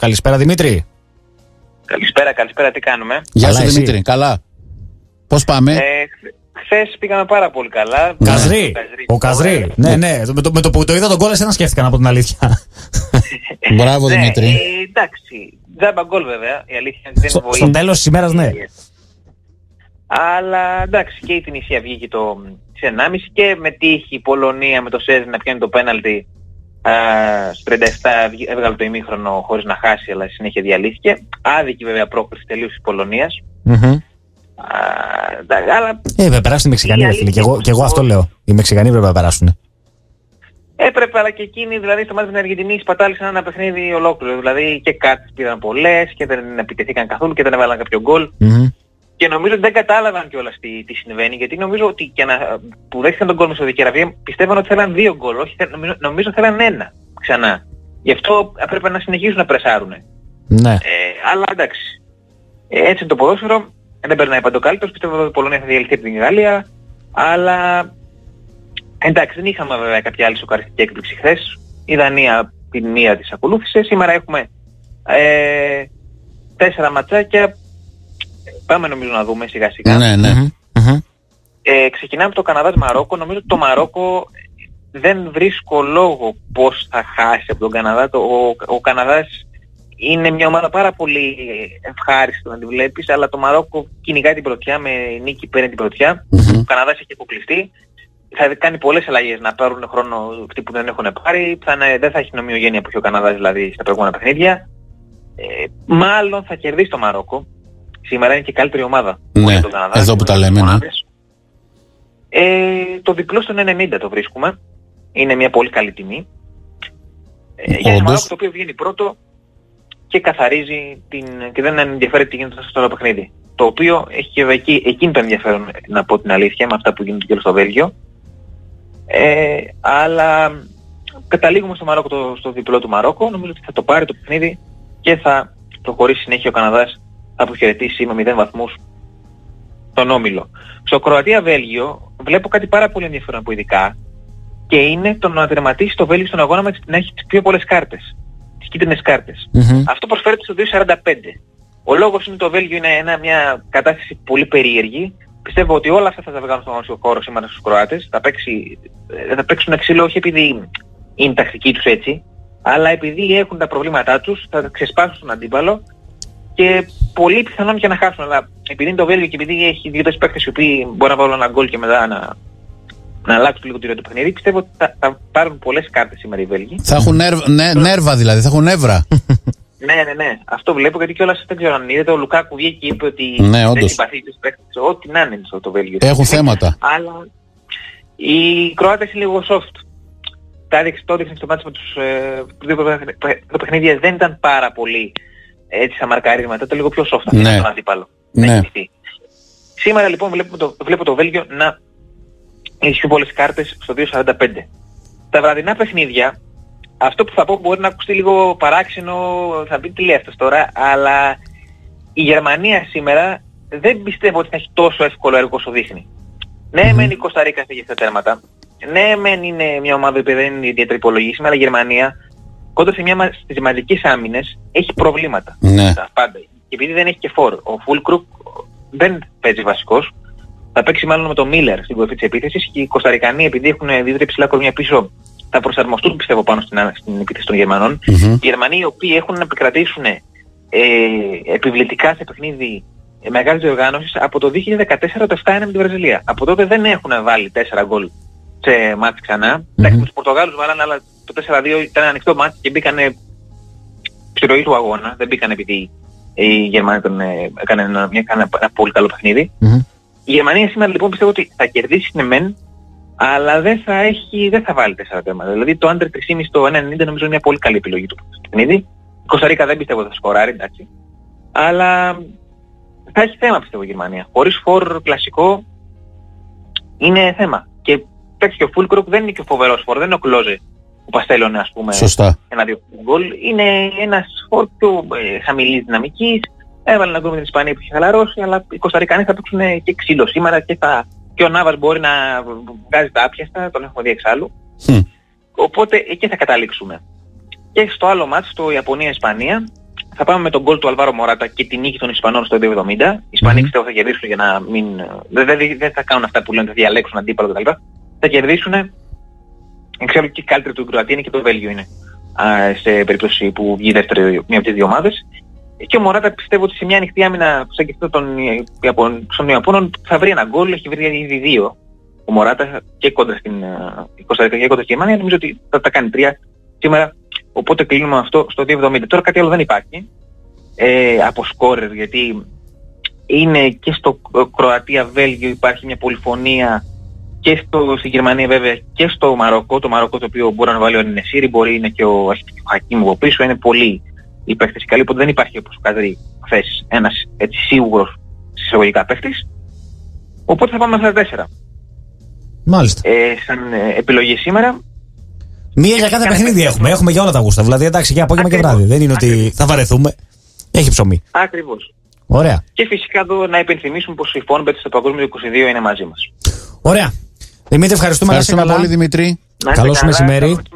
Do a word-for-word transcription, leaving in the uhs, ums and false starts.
Καλησπέρα Δημήτρη. Καλησπέρα, καλησπέρα, τι κάνουμε? Γεια σου Δημήτρη, καλά. Πώς πάμε? Ε, χθες πήγαμε πάρα πολύ καλά. Καζρί, ο Καζρί. Ναι, ναι, με το, με το που το είδα τον γκολ εσένα σκέφτηκα, από την αλήθεια. Μπράβο Δημήτρη. Ναι, ε, εντάξει, τζάμπα γκολ βέβαια, η αλήθεια δεν Στο, βοήθησε. στο τέλος της ημέρας, ναι. Αλλά εντάξει, και η Τινησία βγήκε το ενάμιση και με τύχη η Πολωνία με το Σέζ να πιάνει το πέναλτι. Στο τριάντα επτά έβγαλε το ημίχρονο χωρίς να χάσει, αλλά συνέχεια διαλύθηκε. Άδικη βέβαια πρόκριση τελείως της Πολωνίας. Mm-hmm. Α, αλλά... Ε, βέβαια περάσουν οι Μεξικανοί, ρε φίλε. Και εγώ, και εγώ αυτό λέω. Οι Μεξικανοί πρέπει να περάσουν. Έπρεπε, αλλά και εκείνοι, δηλαδή στο μάτι με την Αργεντινή σπατάλησαν ένα παιχνίδι ολόκληρο. Δηλαδή και κάτι πήραν πολλές και δεν επιτεθήκαν καθόλου και δεν έβαλαν κάποιο γκολ. Mm-hmm. Και νομίζω ότι δεν κατάλαβαν κιόλας τι, τι συμβαίνει, γιατί νομίζω ότι και να, που δέχτηκαν τον γκολ με Σαουδική Αραβία πιστεύαν ότι θέλαν δύο γκολ, όχι νομίζω, νομίζω θέλαν ένα ξανά. Γι' αυτό έπρεπε να συνεχίσουν να πρεσάρουν. Ναι. Ε, αλλά εντάξει. Ε, έτσι είναι το ποδόσφαιρο. Δεν περνάει παντοκάλυπτος. Πιστεύω ότι η Πολωνία θα διαλυθεί από την Γαλλία. Αλλά εντάξει, δεν είχαμε βέβαια κάποια άλλη σοκαριστική έκπληξη χθες. Η Δανία την μία της ακολούθησε. Σήμερα έχουμε ε, τέσσερα ματσάκια. Πάμε νομίζω να δούμε σιγά σιγά. Ναι, ναι. Mm-hmm. Ε, ξεκινάμε από το Καναδάς-Μαρόκο. Νομίζω ότι το Μαρόκο δεν βρίσκω λόγο πώς θα χάσει από τον Καναδά. Το, ο, ο Καναδάς είναι μια ομάδα πάρα πολύ ευχάριστη να τη βλέπεις, αλλά το Μαρόκο κυνηγάει την πρωτιά, με νίκη παίρνει την πρωτιά. Mm-hmm. Ο Καναδάς έχει αποκλειστεί. Θα κάνει πολλές αλλαγές να πάρουν χρόνο αυτοί που δεν έχουν πάρει. Θα είναι, δεν θα έχει νομιογένεια που έχει ο Καναδάς δηλαδή στα προηγούμενα παιχνίδια. Ε, μάλλον θα κερδίσει το Μαρόκο. Σήμερα είναι και καλύτερη ομάδα. Ναι, εδώ που τα λέμε, ναι. Ε, το διπλό στον ενενήντα το βρίσκουμε. Είναι μια πολύ καλή τιμή. Ε, για ένα Μαρόκο το οποίο βγαίνει πρώτο και καθαρίζει την, και δεν ενδιαφέρει τι γίνεται στο άλλο παιχνίδι. Το οποίο έχει και εκεί, εκείνη το ενδιαφέρον, να πω την αλήθεια, με αυτά που γίνονται και στο Βέλγιο. Ε, αλλά καταλήγουμε στο Μαρόκο, το, στο διπλό του Μαρόκο. Νομίζω ότι θα το πάρει το παιχνίδι και θα προχωρήσει συνέχεια ο Καναδάς. Θα αποχαιρετήσει με μηδέν βαθμούς τον όμιλο. Στο Κροατία-Βέλγιο βλέπω κάτι πάρα πολύ ενδιαφέρον από ειδικά, και είναι το να τερματίσει το Βέλγιο στον αγώνα με να έχει τις πιο πολλές κάρτες, τις κίτρινες κάρτες. Mm-hmm. Αυτό προσφέρεται στο δύο σαράντα πέντε. Ο λόγος είναι ότι το Βέλγιο είναι ένα, μια κατάσταση πολύ περίεργη. Πιστεύω ότι όλα αυτά θα τα βγάλουν στον αγωνιστικό χώρο σήμερα στους Κροάτες. Θα, παίξει, θα παίξουν ξύλο όχι επειδή είναι τακτική τους έτσι, αλλά επειδή έχουν τα προβλήματά τους, θα ξεσπάσουν τον αντίπαλο. Και πολύ πιθανόν και να χάσουν, αλλά επειδή είναι το Βέλγιο και επειδή έχει δύο-τρεις παίκτες οι οποίοι μπορεί να βάλουν ένα γκολ και μετά να, να αλλάξουν λίγο τη ροή του παιχνίδι, πιστεύω ότι θα, θα πάρουν πολλές κάρτες σήμερα οι Βέλγοι. Θα έχουν νέρ, νέ, νέρβα δηλαδή, θα έχουν νεύρα. Ναι, ναι, ναι. Αυτό βλέπω, γιατί κιόλας δεν ξέρω αν είδατε, ο Λουκάκου βγήκε και είπε ότι ναι, δεν συμπαθεί τους παίκτες, ό,τι να είναι στο το Βέλγιο. Έχουν θέματα. Αλλά οι Κροάτες είναι λίγο soft. Τα έδειξε, το έδειξε στο μάτι με τους ε, παιχνίδια, δεν ήταν πάρα πολύ έτσι σαν μαρκαρίσματα, ήταν λίγο πιο soft αυτή ναι. τον αντίπαλο. Ναι. Σήμερα λοιπόν βλέπω το, βλέπω το Βέλγιο να έχει πιο πολλές κάρτες στο δύο σαράντα πέντε. Τα βραδινά παιχνίδια, αυτό που θα πω μπορεί να ακουστεί λίγο παράξενο, θα πει τι λέει αυτός τώρα, αλλά η Γερμανία σήμερα δεν πιστεύω ότι θα έχει τόσο εύκολο έργο όσο δείχνει. Ναι, mm-hmm. μεν η Κοσταρίκα έχει αυτά τα τέρματα, ναι, μεν είναι μια ομάδα που δεν είναι ιδιαίτερα υπολογίσιμη, αλλά η Γερμανία κόντρα σε μια στις μαζικές άμυνες έχει προβλήματα. Ναι. Τα πάντα. Και επειδή δεν έχει και φόρ, ο Φούλκρουκ δεν παίζει βασικός. Θα παίξει μάλλον με τον Μίλερ στην κορυφή της επίθεσης, και οι Κοσταρικανοί, επειδή έχουν δύο-τρία ψηλά κορμιά πίσω, θα προσαρμοστούν πιστεύω πάνω στην, στην επίθεση των Γερμανών. Mm-hmm. Οι Γερμανοί οι οποίοι έχουν να επικρατήσουν ε, επιβλητικά σε παιχνίδι ε, μεγάλης διοργάνωσης από το δύο χιλιάδες δεκατέσσερα το επτά ένα με τη Βραζιλία. Από τότε δεν έχουν βάλει τέσσερα γκολ σε μάτς ξανά. Mm-hmm. Εντάξει, τους Πορτογάλους βάλανε, αλλά το τέσσερα δύο ήταν ανοιχτό μάτς και μπήκανε στη ροή του αγώνα. Δεν μπήκαν επειδή οι Γερμανοί τον έκανε ένα, ένα, ένα πολύ καλό παιχνίδι. Mm-hmm. Η Γερμανία σήμερα λοιπόν πιστεύω ότι θα κερδίσει ναι μεν, αλλά δεν θα, έχει, δεν θα βάλει τέσσερα τέρματα. Δηλαδή το under τρία κόμμα πέντε στο ένα ενενήντα νομίζω είναι μια πολύ καλή επιλογή του παιχνίδι. Η Κοσταρίκα δεν πιστεύω ότι θα σκοράρει, εντάξει. Αλλά θα έχει θέμα πιστεύω η Γερμανία. Χωρίς φόρ κλασικό είναι θέμα. Και παίξει και ο Φούλκρουκ δεν είναι και ο φοβερός φόρ, δεν είναι ο Κλόζε που παστέλωνε ας πούμε ένα-δύο γκολ. Είναι ένας φόρ πιο ε, χαμηλής δυναμικής. Έβαλε ένα γκολ με την Ισπανία που είχε χαλαρώσει, αλλά οι Κοσταρικανοί θα παίξουν και ξύλο σήμερα και, θα... και ο Νάβας μπορεί να βγάζει τα άπιαστα, τον έχουμε δει εξάλλου. Mm. Οπότε εκεί θα καταλήξουμε. Και στο άλλο μάτς, το Ιαπωνία-Ισπανία, θα πάμε με τον γκολ του Αλβάρο Μωράτα και την νίκη των Ισπανών στο δύο εβδομήντα. Οι Ισπανοί mm-hmm. πιστεύω θα κερδίσουν για να μην... Δεν, δεν, δεν θα κάνουν αυτά που λένε, θα διαλέξουν αντίπαλο κτλ. Θα κερδίσουν. Ξέρω και η καλύτερη του Κροατία είναι και το Βέλγιο είναι. Α, σε περίπτωση που βγει δεύτερη μία από τις δύο ομάδες. Και ο Μωράτα πιστεύω ότι σε μια ανοιχτή άμυνα σαν και αυτό των Ιαπώνων θα βρει ένα γκολ, έχει βρει ήδη δύο. Ο Μωράτα και κόντρα στην Κώστα Ρίκα και κόντρα στη Γερμανία, νομίζω ότι θα τα κάνει τρία σήμερα. Οπότε κλείνουμε αυτό στο δύο εβδομήντα. Τώρα κάτι άλλο δεν υπάρχει ε, από σκόρερ, γιατί είναι και στο Κροατία-Βέλγιο υπάρχει μια πολυφωνία και στο, στη Γερμανία βέβαια και στο Μαρόκο. Το Μαρόκο το οποίο μπορεί να βάλει ο Εννεσίρι, μπορεί είναι και ο Χακίμ από πίσω, είναι πολύ οι παίχτες καλοί, οπότε δεν υπάρχει όπως ο Καδρί χθες ένας έτσι σίγουρος συσσαγωγικά παίχτης. Οπότε θα πάμε στα τέσσερα. Μάλιστα. Ε, σαν ε, επιλογή σήμερα. Μία για κάθε παιχνίδι έχουμε. Έχουμε για όλα τα γούστα. Δηλαδή εντάξει, για απόγευμα και βράδυ. Δεν είναι Ακριβώς. ότι θα βαρεθούμε. Έχει ψωμί. Ακριβώς. Ωραία. Και φυσικά εδώ να υπενθυμίσουμε πως η Φόνμπετ στο Παγκόσμιο είκοσι δύο είναι μαζί μας. Ωραία. Δημήτρη, ευχαριστούμε. Ευχαριστούμε πολύ, Δημήτρη. Καλό σου μεσημέρι.